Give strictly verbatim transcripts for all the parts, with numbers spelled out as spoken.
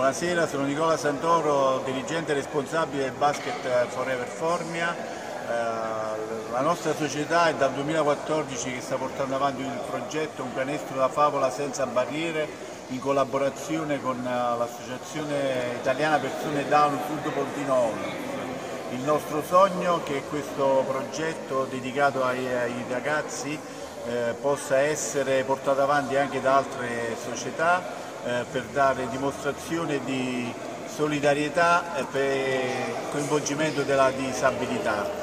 Buonasera, sono Nicola Santoro, dirigente responsabile del Basket Forever Formia. Eh, la nostra società è dal duemilaquattordici che sta portando avanti il progetto Un canestro da favola senza barriere in collaborazione con l'Associazione Italiana Persone Down Sud Pontino Onlus. Il nostro sogno è che questo progetto dedicato ai, ai ragazzi eh, possa essere portato avanti anche da altre società eh, per dare dimostrazione di solidarietà e per il coinvolgimento della disabilità.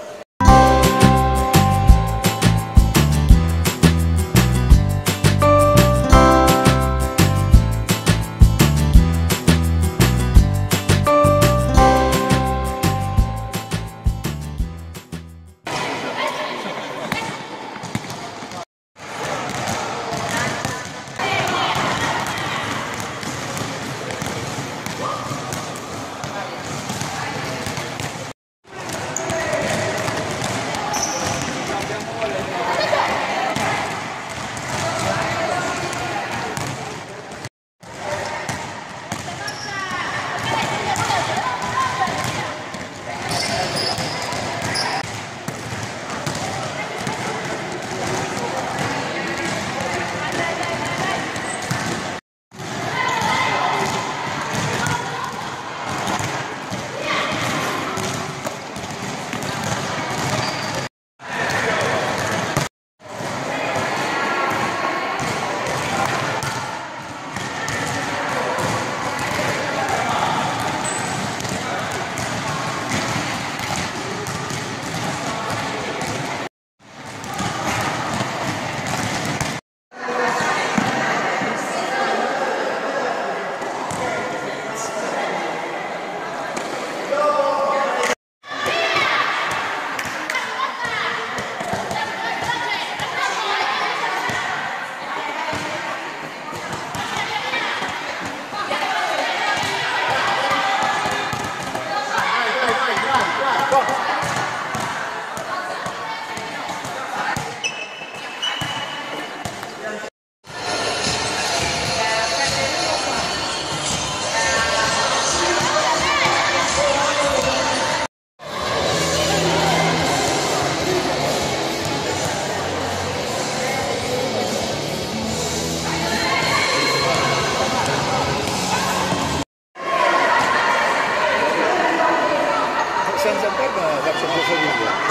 Senza barba faccio preferire.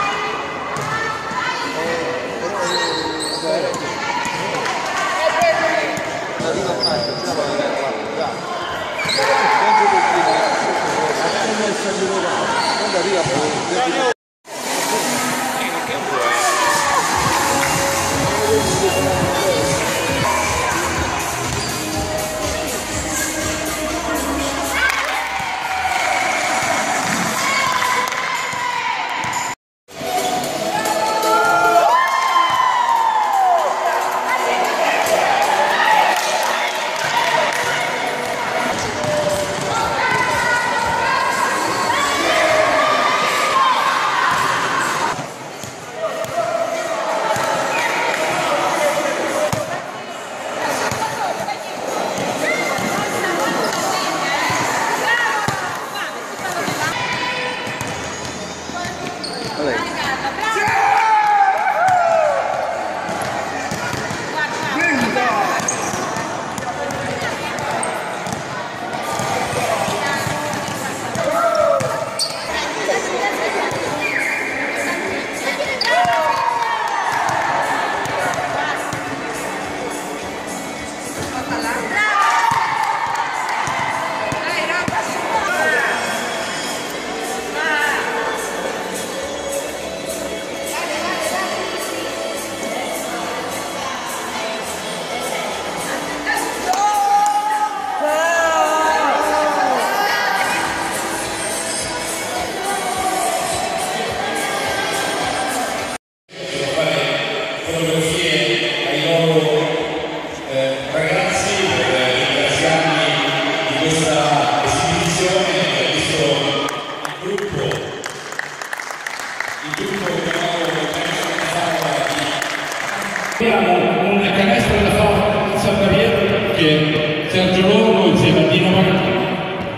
Arriva a parte, già va a quando arriva a Abbiamo un canestro da favola senza barriere che Sergio Longo insieme a Dino Martino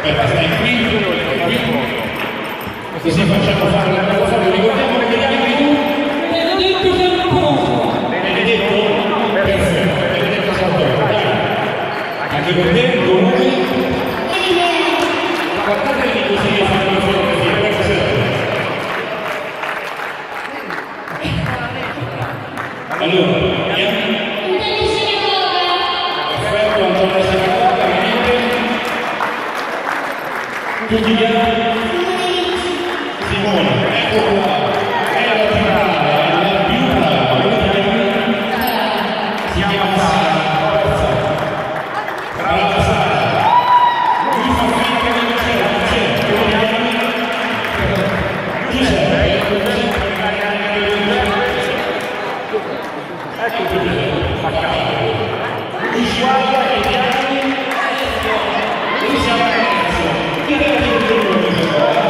perché stai qui, qui, così facciamo fare una cosa, ricordiamo che gli altri tu, Benedetto Santoro, Benedetto, perfetto, Benedetto Santoro, dai, anche per te, con noi, guardatevi così che fanno le fotografie, allora, perfetto, Antonio Sinagoga, venite, tutti gli altri, Simone, ecco qua, è la più brava, è la più brava, si chiama Sara, forza, brava Sara, lui fa finta che non c'è, non c'è, Giuseppe, ecco Giuseppe, a capo, lui si guarda e gli altri, lui si avanza, chi deve dire il giorno di questo?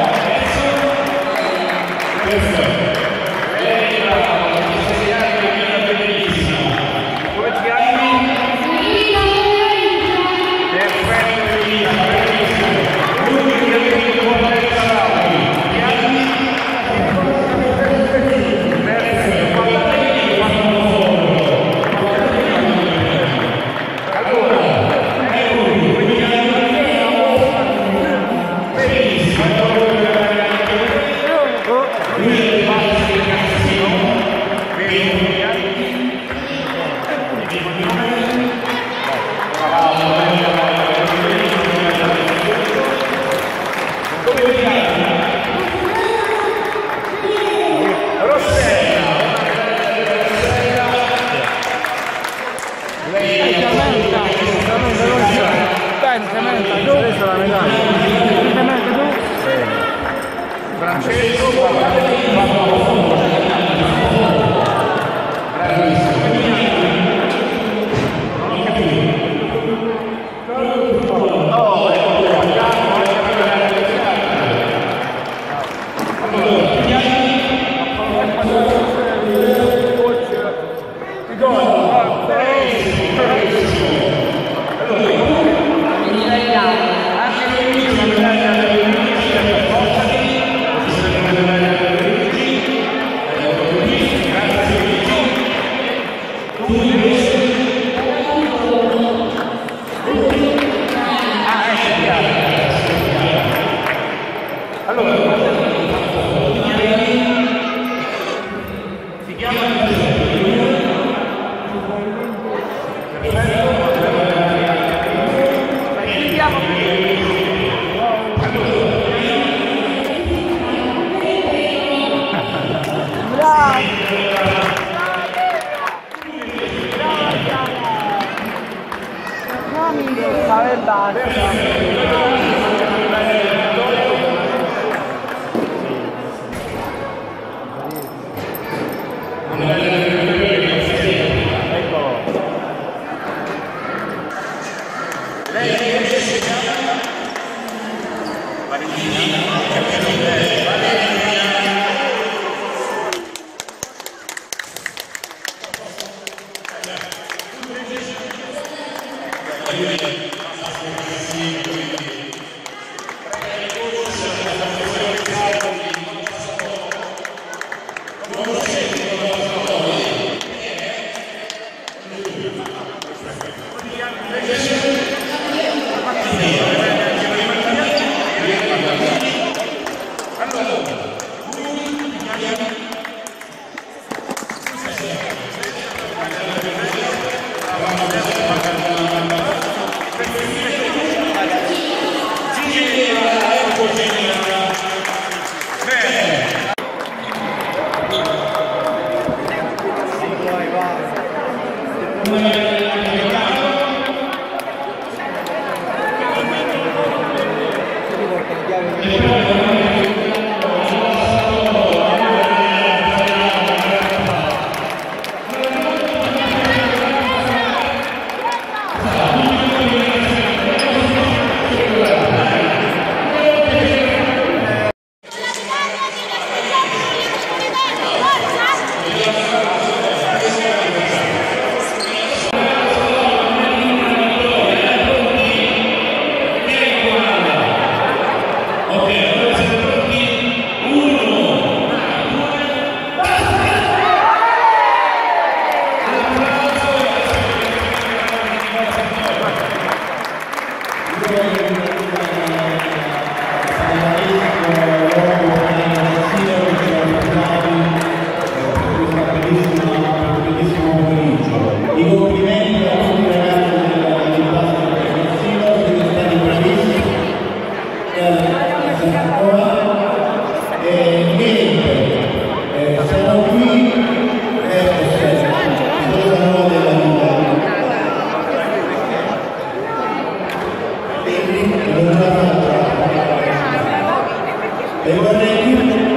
Perfetto, lei è brava, la insegnante è bellissima, come ti chiami? Perfetto, Elina, bellissimo, lui che avete un po' di salati, ti chiami? Perfetto, guardatevi quando lo fanno, allora, ecco lui, come ti chiami? Bellissimo, lui è il padre del cassino, vero? Come vi chiami? Rossella. Lei è Cementa. Bene, Cementa, tu? Adesso la medaglia. Cementa, tu? Francesco, guardate, bravissimo. Non ho capito. Oh, ecco qua, allora, ti chiami? Ti do, E vorrei